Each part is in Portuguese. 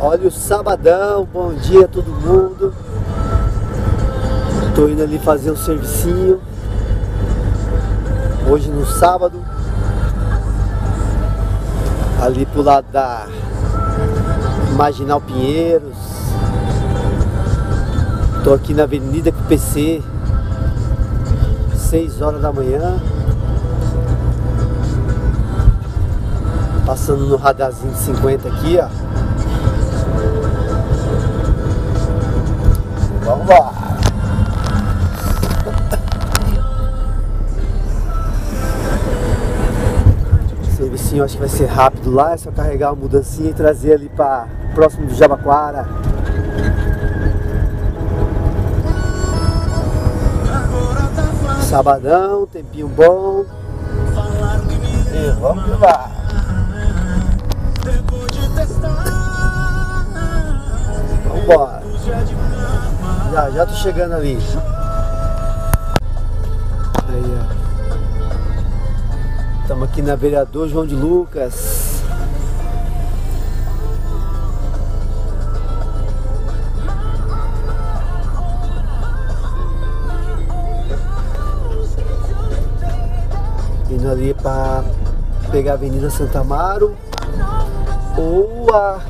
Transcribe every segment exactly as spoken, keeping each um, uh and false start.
Olha o sabadão, bom dia a todo mundo. Tô indo ali fazer um servicinho hoje no sábado, ali pro lado da Marginal Pinheiros. Tô aqui na Avenida com o P C, seis horas da manhã, passando no radarzinho de cinquenta aqui, ó. Vamos lá. Servicinho acho que vai ser rápido lá, é só carregar uma mudancinha e trazer ali para próximo do Jabaquara. Sabadão, tempinho bom. E vamos lá. Vambora. Já, já tô chegando ali. Aí, ó. Estamos aqui na Vereador João de Lucas. Indo ali para pegar a Avenida Santa Amaro ou a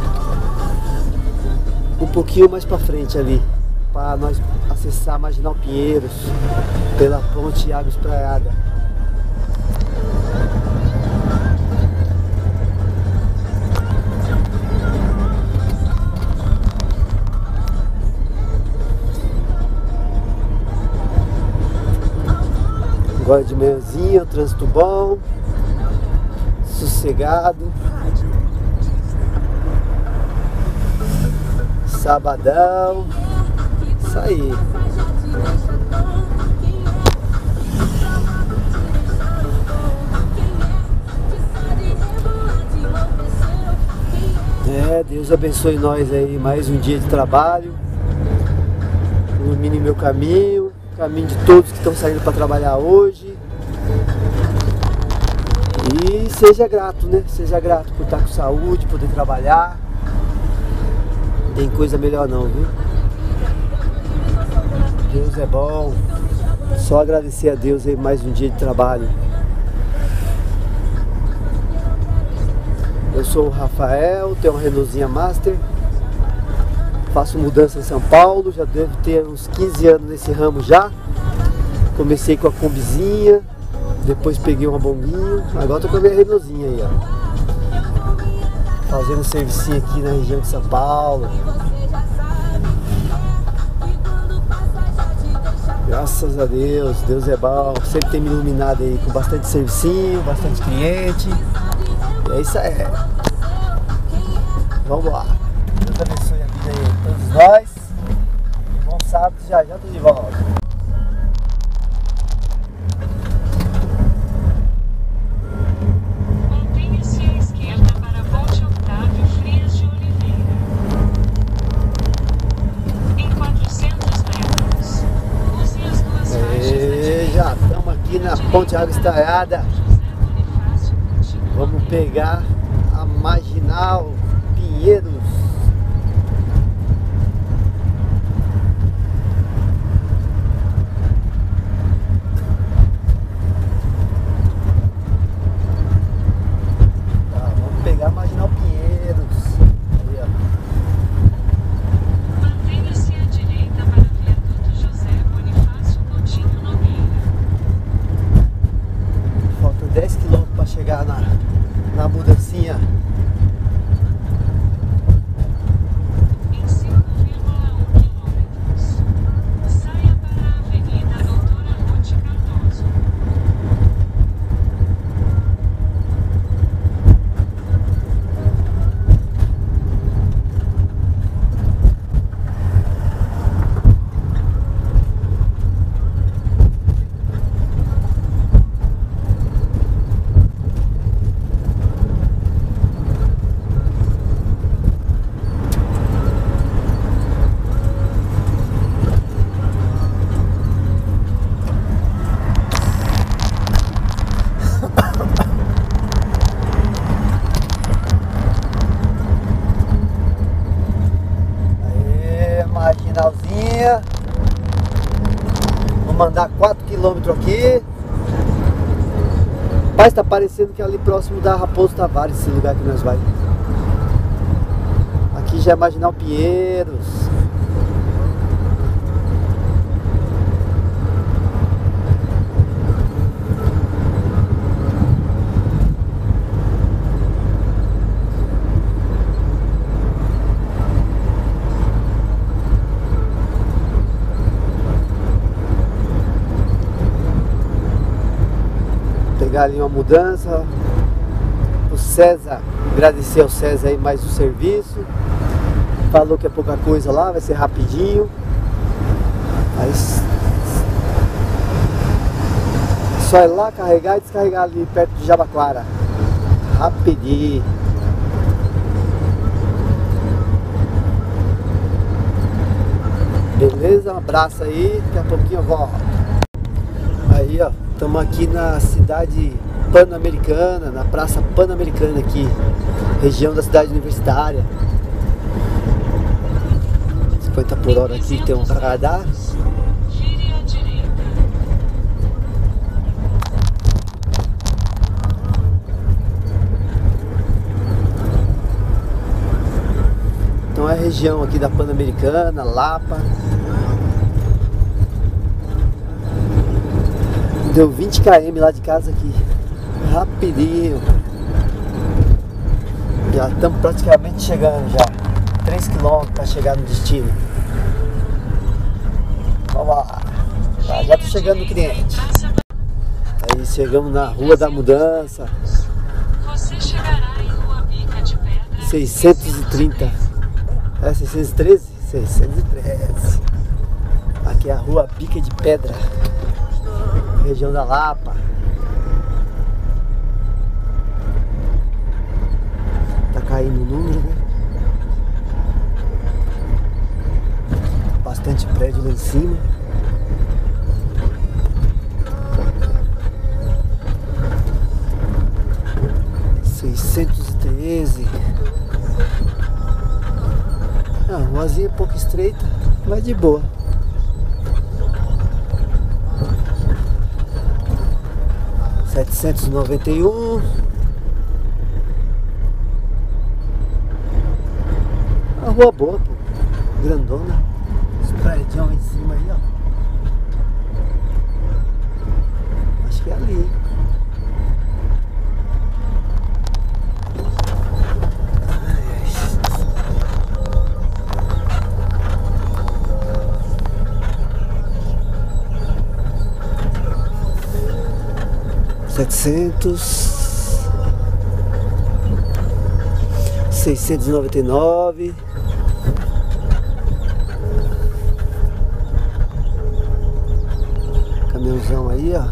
um pouquinho mais para frente ali, para nós acessar a Marginal Pinheiros pela ponte Água Espraiada. Agora de manhãzinha, o trânsito bom, sossegado, sabadão, isso aí. É, Deus abençoe nós aí, mais um dia de trabalho, ilumine meu caminho. Caminho de todos que estão saindo para trabalhar hoje. E seja grato, né? Seja grato por estar com saúde, poder trabalhar. Não tem coisa melhor não, viu? Deus é bom. Só agradecer a Deus aí mais um dia de trabalho. Eu sou o Rafael, tenho uma Renaultzinha Master. Faço mudança em São Paulo, já devo ter uns quinze anos nesse ramo já. Comecei com a Combizinha, depois peguei uma bombinha, agora tô com a minha Renaultzinha aí, ó. Fazendo servicinho aqui na região de São Paulo. Graças a Deus, Deus é bom, sempre tem me iluminado aí com bastante servicinho, bastante cliente. E é isso aí. Vamos lá. Deus abençoe a vida aí a todos nós. Bom sábado, já já tô de volta. Mantenha-se à esquerda para a Ponte Octávio Frias de Oliveira. Em quatrocentos metros, use as duas faixas da direita. Já estamos aqui na Ponte Água Espraiada. Vamos pegar a Marginal Pinheiros. Tá, vamos pegar a Marginal Pinheiros. Aí, ó. Mantenha-se à direita para o viaduto José Bonifácio Coutinho Nogueira. Faltam dez quilômetros para chegar na, na mudancinha. Em cinco vírgula um quilômetros, saia para a Avenida Doutora Ruth Cardoso. Vamos andar quatro quilômetros aqui. Mas tá parecendo que é ali próximo da Raposo Tavares, esse lugar que nós vai. Aqui já é Marginal Pinheiros. Pegar ali uma mudança. O César, agradecer ao César aí mais o serviço. Falou que é pouca coisa lá, vai ser rapidinho. Mas só ir lá, carregar e descarregar ali perto de Jabaquara. Rapidinho. Beleza? Um abraço aí, daqui a pouquinho eu volto. Aí ó, estamos aqui na cidade Pan-Americana, na Praça Pan-Americana aqui, região da cidade universitária. cinquenta por hora aqui, tem um radar. Gire à direita. Então é a região aqui da Pan-Americana, Lapa. Deu vinte quilômetros lá de casa aqui. Rapidinho. Já estamos praticamente chegando já. três quilômetros para chegar no destino. Vamos lá. Já, já tô chegando no cliente. Aí chegamos na Rua da Mudança. Você chegará em Rua Bica de Pedra. seiscentos e trinta. É seiscentos e treze? seiscentos e treze. Aqui é a Rua Bica de Pedra, região da Lapa. Tá caindo o número, né? Bastante prédio lá em cima. seiscentos e treze. A ruazinha é pouco estreita, mas de boa. setecentos e noventa e um. A rua boa, pô. Grandona. Os prédios em cima aí, ó. Acho que é ali. setecentos, seiscentos e noventa e nove. Caminhãozão aí, ó.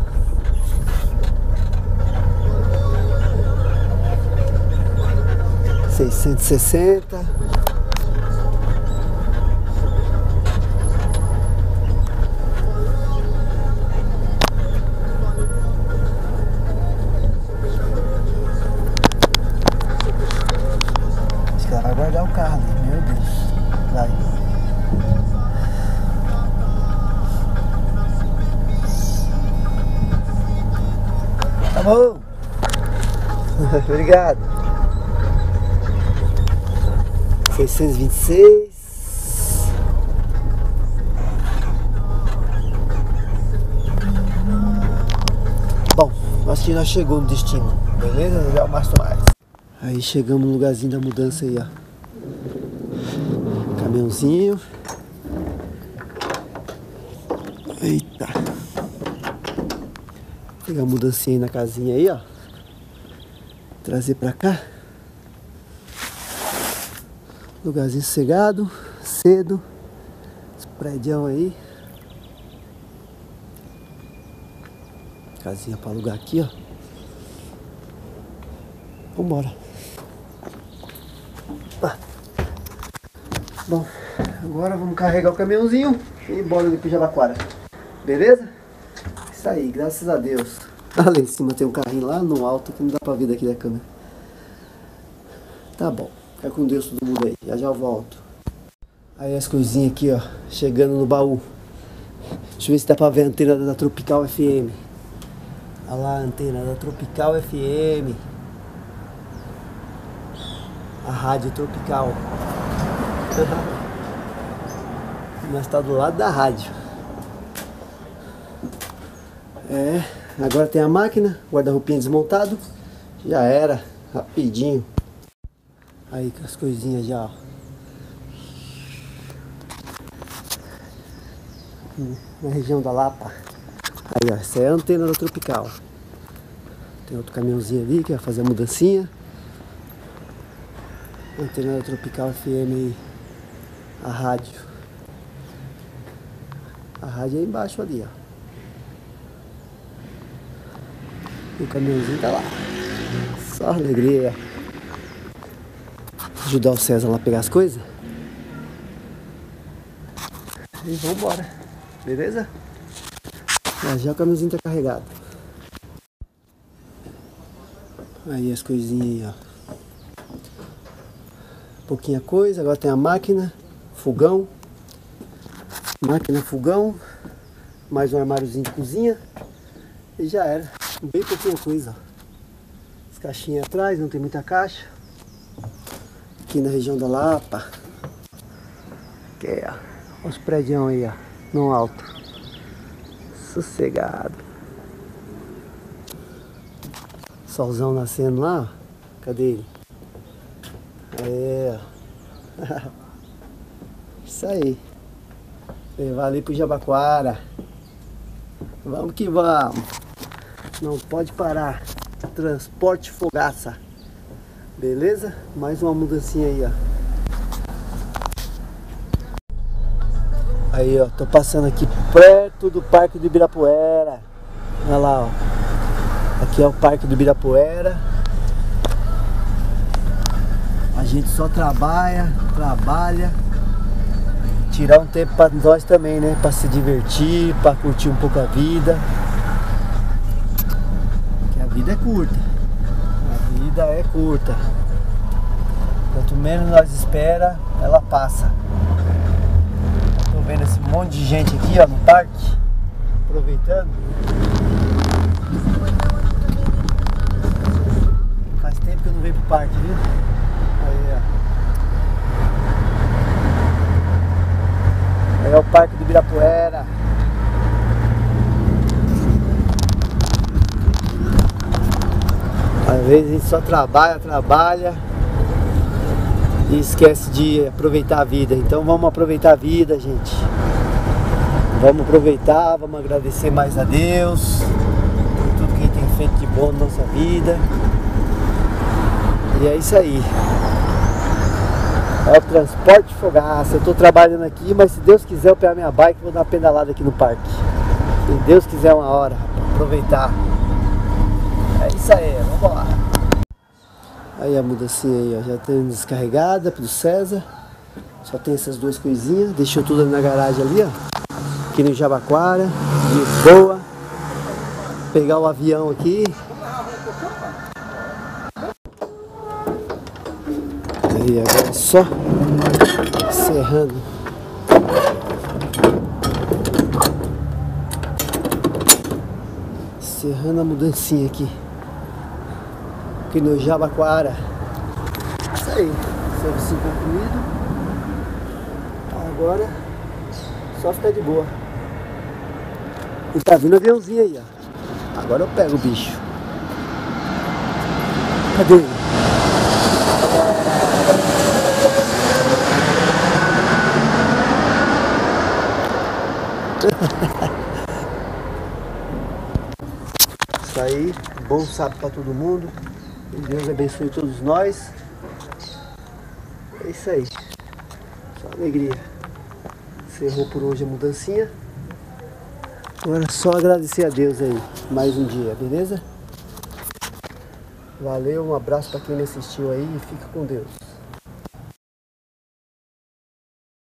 seiscentos e sessenta. Vai guardar o carro ali, meu Deus. Vai. Tá bom. Obrigado. seiscentos e vinte e seis. Bom, acho que nós chegamos no destino. Beleza? Já mostro mais. Aí chegamos no lugarzinho da mudança aí, ó. Caminhãozinho. Eita. Vou pegar a mudancinha aí na casinha aí, ó. Trazer pra cá. Lugarzinho sossegado, cedo. Esse prédião aí. Casinha pra alugar aqui, ó. Vambora. Ah. Bom, agora vamos carregar o caminhãozinho e ir embora ali pro Jabaquara. Beleza? Isso aí, graças a Deus. Ah, lá em cima tem um carrinho lá no alto que não dá pra ver daqui da câmera. Tá bom, fica com Deus todo mundo aí, já já eu volto. Aí as coisinhas aqui, ó, chegando no baú. Deixa eu ver se dá pra ver a antena da Tropical F M. Olha lá a antena da Tropical F M. A rádio Tropical. Nós tá do lado da rádio. É, agora tem a máquina, guarda-roupinha desmontado. Já era, rapidinho. Aí com as coisinhas já, ó. Na região da Lapa. Aí, ó, essa é a antena da Tropical. Tem outro caminhãozinho ali que vai fazer a mudancinha. Antena da Tropical F M aí. A rádio. A rádio é embaixo ali, ó. E o caminhãozinho tá lá. Só alegria. Ajudar o César lá a pegar as coisas. E vambora. Beleza? Já, já o caminhãozinho tá carregado. Aí as coisinhas aí, ó. Pouquinha coisa, agora tem a máquina, fogão. Máquina, fogão. Mais um armáriozinho de cozinha. E já era. Bem pouquinha coisa, ó. As caixinhas atrás, não tem muita caixa. Aqui na região da Lapa. Que é, ó. Os prédios aí, ó. No alto. Sossegado. Solzão nascendo lá, ó. Cadê ele? É. Isso aí. Levar ali pro Jabaquara. Vamos que vamos. Não pode parar. Transporte Fogaça. Beleza? Mais uma mudancinha aí, ó. Aí, ó. Tô passando aqui perto do Parque do Ibirapuera. Olha lá, ó. Aqui é o Parque do Ibirapuera. A gente só trabalha, trabalha. Tirar um tempo pra nós também, né? Pra se divertir, pra curtir um pouco a vida. Porque a vida é curta. A vida é curta. Quanto menos nós espera, ela passa. Tô vendo esse monte de gente aqui, ó, no parque. Aproveitando. Faz tempo que eu não venho pro parque, viu? Aí, ó. Aí é o Parque do Ibirapuera. Às vezes a gente só trabalha, trabalha e esquece de aproveitar a vida. Então vamos aproveitar a vida, gente. Vamos aproveitar, vamos agradecer mais a Deus por tudo que Ele tem feito de bom na nossa vida. E é isso aí. É o Transporte Fogaça. Eu tô trabalhando aqui, mas se Deus quiser eu pego minha bike e vou dar uma pedalada aqui no parque. Se Deus quiser uma hora, aproveitar. É isso aí, vamos lá. Aí a mudancinha aí, ó, já tem descarregada pro César. Só tem essas duas coisinhas. Deixou tudo ali na garagem ali, ó. Aqui no Jabaquara, de boa. Pegar o avião aqui. Aí agora é só encerrando. Encerrando a mudancinha aqui. Aqui no Jabaquara. Isso aí. Serviço concluído. Agora só ficar de boa. E tá vindo aviãozinho aí, ó. Agora eu pego o bicho. Cadê ele? Isso aí, bom sábado para todo mundo. Que Deus abençoe todos nós. É isso aí. Só alegria. Encerrou por hoje a mudancinha. Agora é só agradecer a Deus aí. Mais um dia, beleza? Valeu, um abraço para quem me assistiu aí e fica com Deus.